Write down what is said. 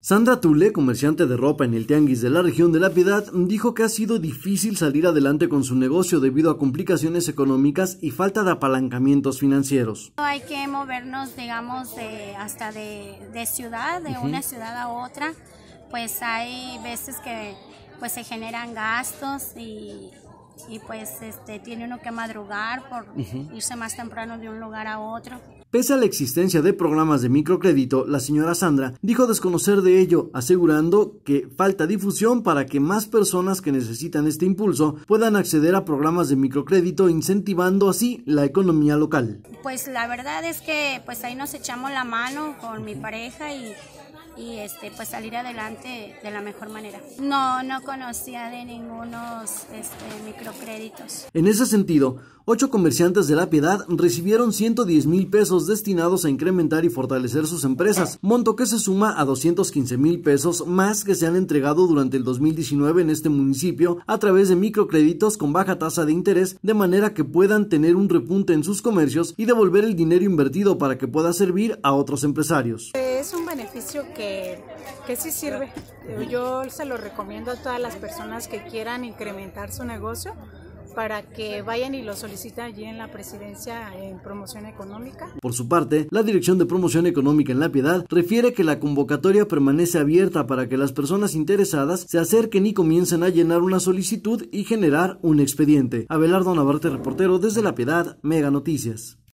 Sandra Tule, comerciante de ropa en el tianguis de la región de La Piedad, dijo que ha sido difícil salir adelante con su negocio debido a complicaciones económicas y falta de apalancamientos financieros. Hay que movernos, digamos, hasta de ciudad, de una ciudad a otra, pues hay veces que pues se generan gastos y pues tiene uno que madrugar por irse más temprano de un lugar a otro. Pese a la existencia de programas de microcrédito, la señora Sandra dijo desconocer de ello, asegurando que falta difusión para que más personas que necesitan este impulso puedan acceder a programas de microcrédito, incentivando así la economía local. Pues la verdad es que pues ahí nos echamos la mano con mi pareja y pues salir adelante de la mejor manera. No conocía de ningunos microcréditos. En ese sentido, 8 comerciantes de La Piedad recibieron 110,000 pesos destinados a incrementar y fortalecer sus empresas, monto que se suma a 215,000 pesos más que se han entregado durante el 2019 en este municipio a través de microcréditos con baja tasa de interés, de manera que puedan tener un repunte en sus comercios y devolver el dinero invertido para que pueda servir a otros empresarios. Es un beneficio que sí sirve. Yo se lo recomiendo a todas las personas que quieran incrementar su negocio para que vayan y lo soliciten allí en la presidencia en promoción económica. Por su parte, la Dirección de Promoción Económica en La Piedad refiere que la convocatoria permanece abierta para que las personas interesadas se acerquen y comiencen a llenar una solicitud y generar un expediente. Abelardo Navarrete, reportero desde La Piedad, Mega Noticias.